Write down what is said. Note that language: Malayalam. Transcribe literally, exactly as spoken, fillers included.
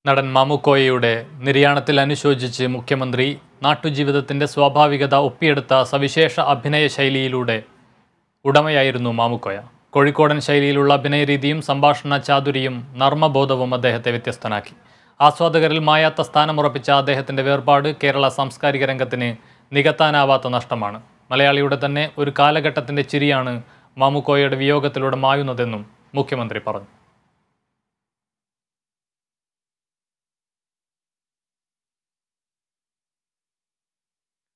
നടൻ മാമുക്കോയയുടെ നിര്യാണത്തിൽ അനുശോചിച്ച് മുഖ്യമന്ത്രി നാട്ടുജീവിതത്തിന്റെ സ്വാഭാവികത ഒപ്പിയെടുത്ത സവിശേഷ അഭിനയ ശൈലിയിലൂടെ ഉടമയായിരുന്നു മാമുക്കോയ. കോഴിക്കോടൻ ശൈലിയിലുള്ള അഭിനയരീതിയും സംഭാഷണ ചാതുരിയും നർമ്മബോധവും അദ്ദേഹത്തെ വ്യത്യസ്തനാക്കി. ആസ്വാദകരിൽ മായാത്ത സ്ഥാനമുറപ്പിച്ച അദ്ദേഹത്തിന്റെ വേർപാട് കേരള സാംസ്കാരിക രംഗത്തിന് നികത്താനാവാത്ത നഷ്ടമാണ്. മലയാളിയുടെ തന്നെ ഒരു കാലഘട്ടത്തിന്റെ ചിരിയാണ് മാമുക്കോയയുടെ വിയോഗത്തിലൂടെ മായുന്നതെന്നും മുഖ്യമന്ത്രി പറഞ്ഞു.